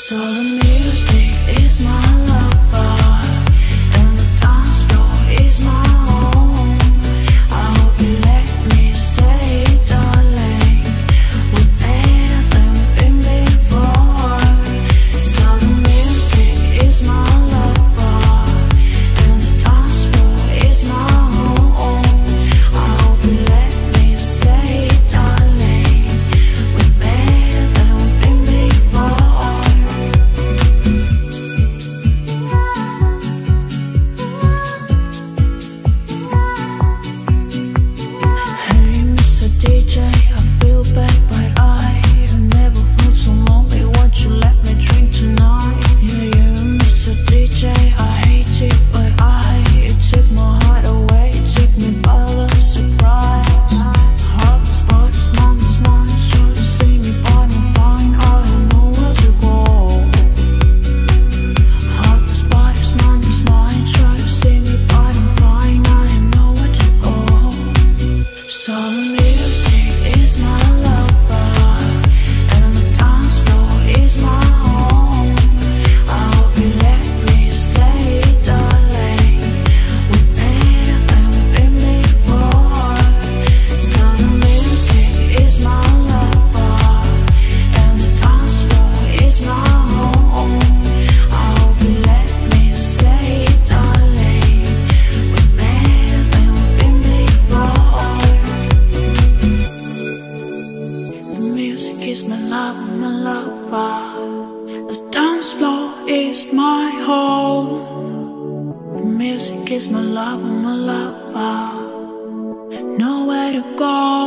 So the music is my lover, and the dance floor is my home. I hope you let me stay, darling. We're better than we've been before. So the music is my lover, and the dance floor is my home. I hope you let me stay, darling. We're better than we've been before. Hey, Mr. DJ, I feel bad, but I have never felt so lonely. Won't you let me drink tonight? Yeah, Mr. DJ, I hate it, but it took my heart away. It took me by the surprise. Heartless, but it's mine. Sure to see me, but I'm fine. I don't know where to go. Heartless, but it's mine. Try to see me, but I'm fine. I don't know where to go. So the music is my lover, and the dance floor is my home. I hope you let me stay, darling. We're better than we've been before. So the music is my lover, and the dance floor is my home. I hope you let me stay, darling. We're better than we've been before. The music is my lover. The dance floor is my home. The music is my lover. Nowhere to go.